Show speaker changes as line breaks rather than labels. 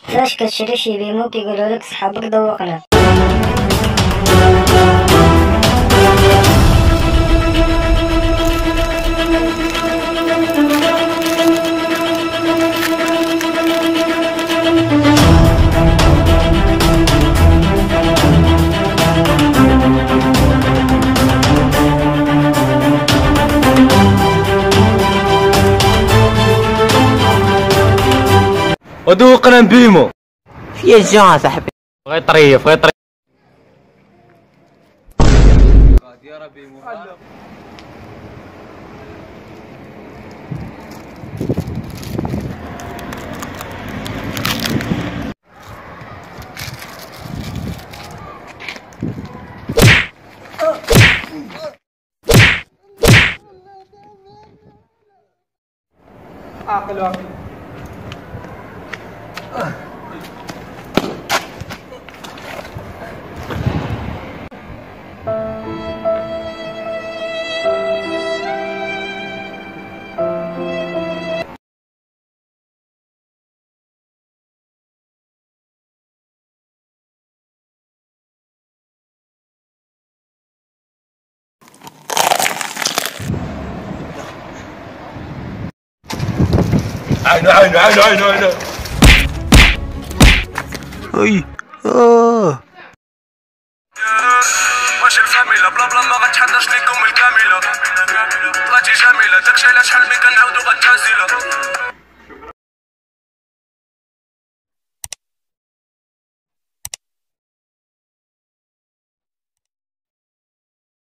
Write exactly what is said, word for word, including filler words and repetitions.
فاش كتشري شي بيمو كيقولولك صحابك ذوقنا.
وذوقنا بيمو
في الجون صاحبي.
غير طريف غير طريف. يا بيمو عاقل عاقل. عينو عينو عينو عينو عينو.
اي اه
واش الفاميلا بلا بلا ما غتحداش ليكم الكامله. طلعتي جميله داكشي علاش شحال من كنعاودو غتنازله.